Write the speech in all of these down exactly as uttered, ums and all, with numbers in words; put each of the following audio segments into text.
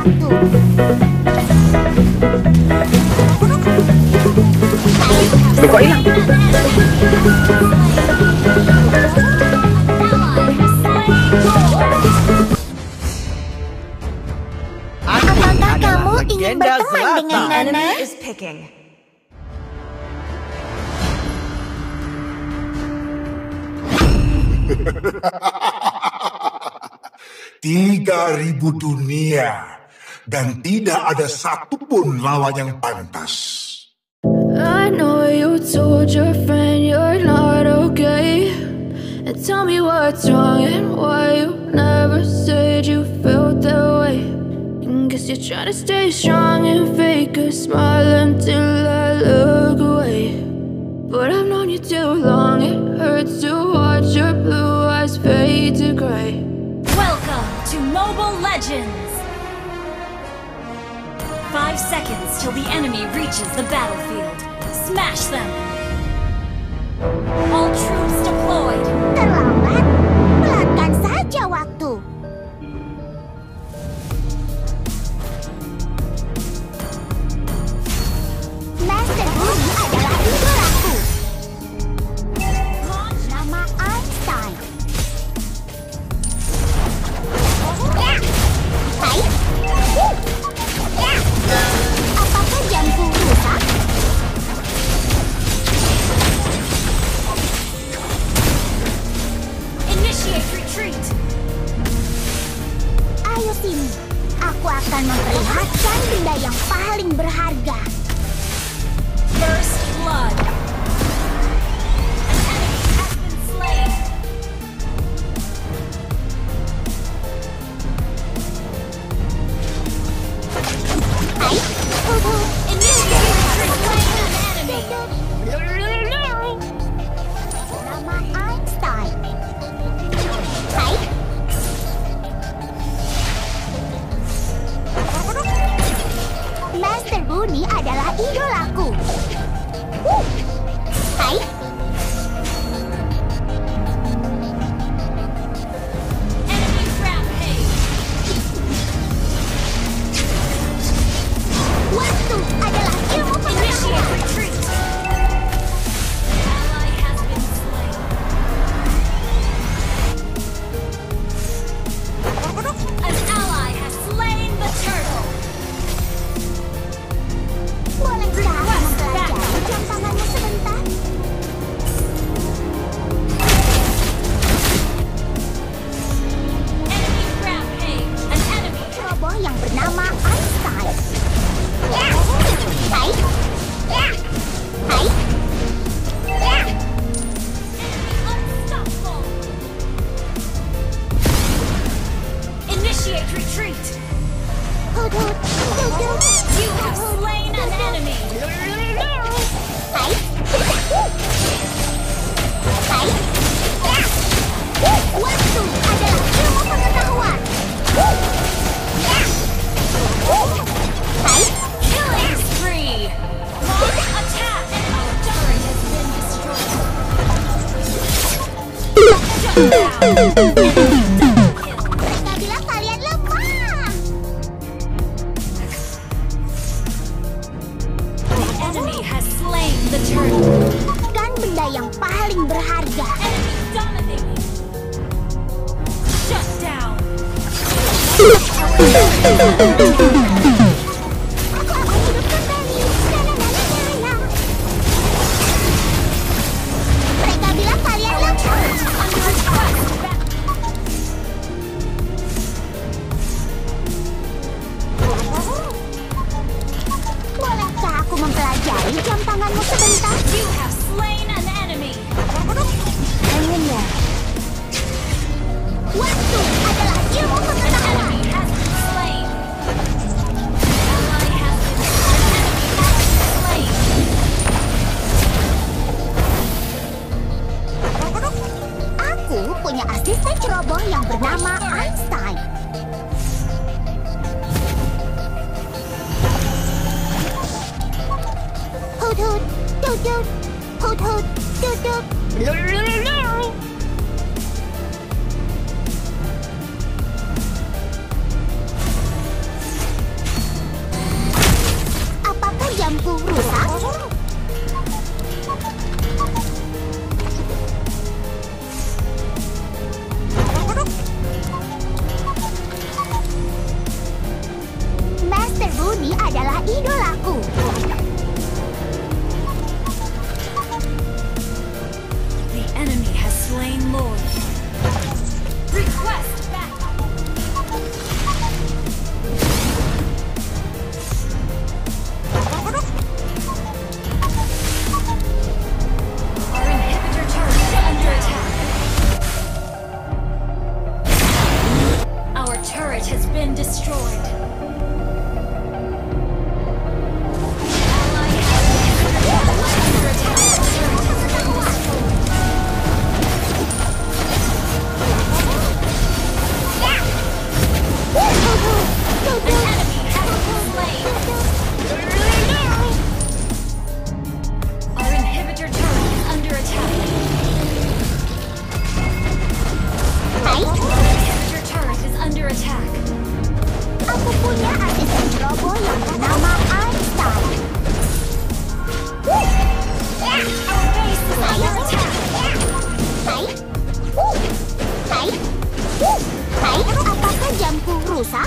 waktu. Loh, kok hilang? Apakah kamu ingin berteman dengan Nana? Tiga ribu dunia dan tidak ada satupun lawan yang pantas. I know you told your friend you're not okay, and tell me what's wrong and why you never said you felt that way. And guess you're trying to stay strong and fake a smile until I look away. But I've known you too long, it hurts to watch your blue eyes fade to gray. Welcome to Mobile Legends! Five seconds till the enemy reaches the battlefield. Smash them! All troops deployed! Terlambat? Pelankan saja waktu. Master Bumi adalah idolaku. Nama Einstein. Ya. Hai. Ya. Apakah jamku rusak? Initiate retreat! Ayo sini. Aku akan memperlihatkan benda yang paling berharga. First blood! An enemy has been slain! Hai. Initiate retreat! An enemy! Nama Einstein. Hai. Master Bumi adalah idolaku. Hai. Enemy rampage! Waktu adalah ilmu Initiate pengetahuan. retreat! Ally has been slain. An ally has slain the turtle! Bolehkah aku mempelajari jam tanganmu sebentar? Enemy rampage! An enemy! Roboh yang bernama Einstein. Ya. Hai. Ya. Hai. Ya. Unstoppable! Initiate retreat! Hudud. Hudud. You have slain an enemy! Hai. Hai. Ya. Waktu adalah ilmu pengetahuan. Ya. Hai. Killing spree! Launch attack! Our turret has been destroyed. Shut down! Enemy double kill! Mereka bilang kalian lemah. The enemy has slain the turtle. Kan benda yang paling berharga. Enemy dominating. Shut down. Aku akan hidup kembali. Na-na-na-na-na-na. Mereka bilang kalian lemah. Under request. Bolehkah aku mempelajari jam tanganmu sebentar? You have slain an enemy. Anginnya. Waktu adalah ilmu pengetahuan. Enemy has been slain. idolaku. The enemy has slain Lord. Request back. Our inhibitor turret is under attack. Our turret has been destroyed. Ally has been under attack. Our inhibitor turret is under attack. Our inhibitor turret is under attack. Aku punya asisten robo yang bernama Einstein. Our base is under attack. Hai, hai, hai. Apakah jamku rusak?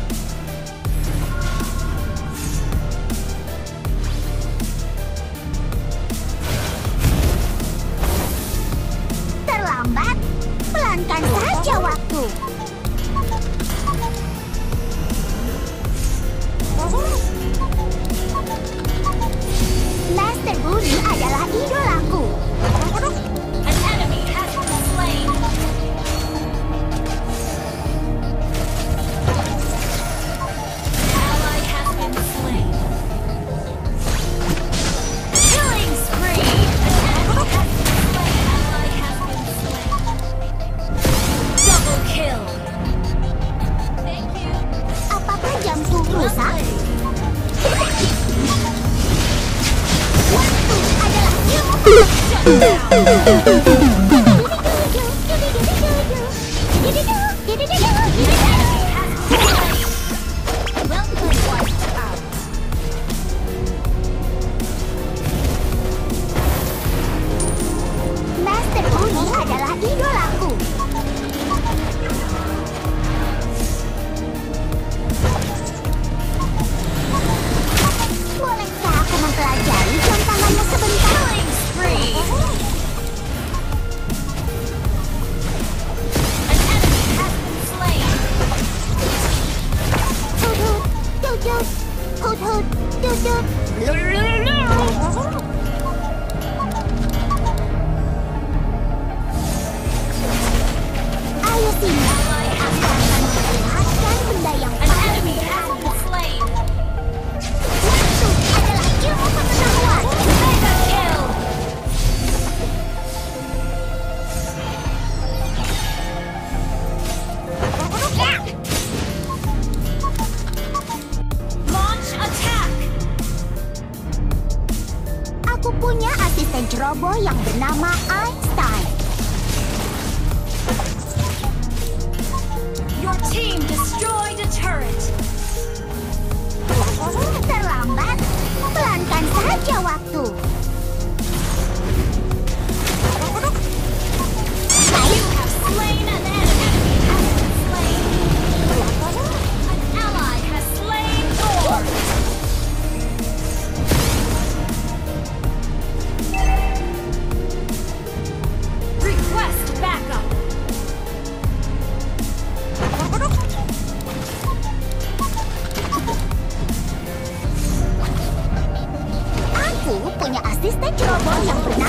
Terlambat, pelankan saja waktu. Master Budi adalah idolaku. An enemy has been slain. Ally has been slain. Killing spree. An enemy has been slain. Ally has been slain. Double kill. Thank you. Apakah jamku rusak? Waktu adalah ilmu. Master Budi adalah idolaku. Bolehkah aku mempelajari jam tanganmu sebentar? Killing spree. An enemy has been slain. Hut hut, tut tut, hut hut, tut tut. Ayo sini, aku akan memperlihatkan benda yang An paling enemy has been slain. waktu adalah ilmu pengetahuan. Mega kill. Launch attack. Aku punya asisten ceroboh yang bernama Einstein. Your team destroyed a turret. Terlambat, pelankan saja waktu. You have slain an enemy. Has been slain. An ally has slain Thor. Request backup. Aku punya asisten ceroboh yang bernama